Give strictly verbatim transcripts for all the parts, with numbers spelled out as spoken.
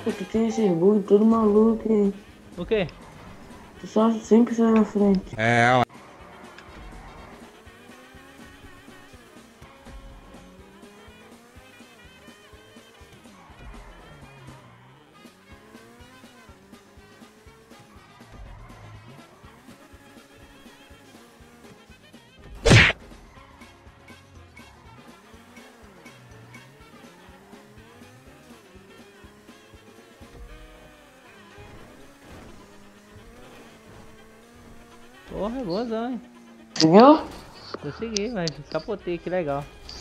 Pô, tu tem esse bug todo maluco, hein? O quê? Tu só sempre sai na frente. É, Porra, boazão, hein? Entendeu? Consegui, mas capotei, que legal.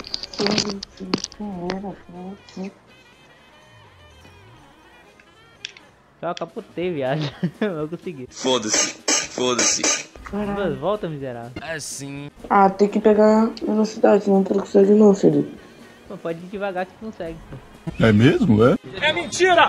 Só capotei, viagem. Eu consegui. foda-se, foda-se. Caralho. Duas voltas, miserável. Assim. Ah, tem que pegar velocidade, senão tu não consegue não, filho. Pô, pode ir devagar que tu consegue, pô. É mesmo, é? É mentira!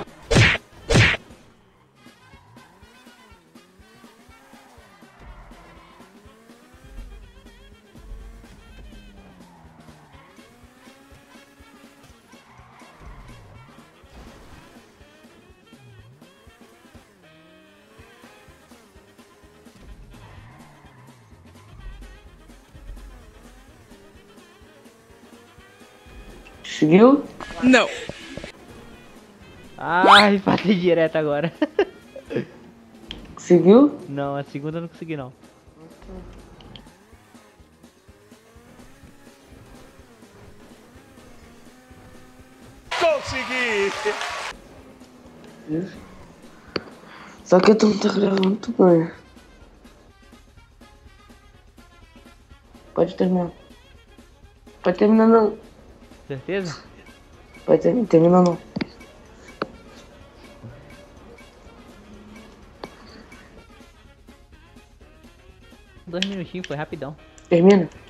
Conseguiu? Não. Ai, passei direto agora. Conseguiu? Não, a segunda eu não consegui, não. Consegui! Só que tu não tá gravando, tu ganha. Pode terminar. Pode terminar não. Certeza? Pode ter, terminar não. Dois minutinhos, foi rapidão. Termina.